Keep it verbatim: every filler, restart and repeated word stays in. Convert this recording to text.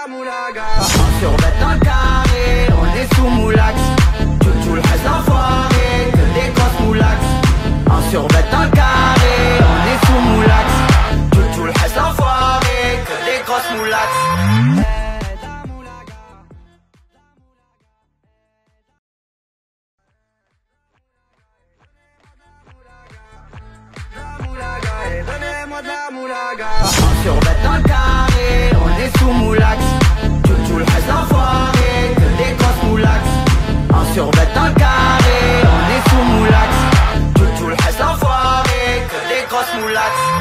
la Moulaga. En survêt un carré, on est sous Moulax. Tout le reste d'enfoiré, que des grosses Moulax. En survêt un carré, on est sous Moulax. Tout le reste d'enfoiré, que des grosses Moulax. Donnez-moi de la Moulaga. En survêt un carré, on est sous Moulax. Tout le reste d'enfoiré, que des grosses Moulax. En survêt un carré, on est sous Moulax. Tout le reste d'enfoiré, que des grosses Moulax.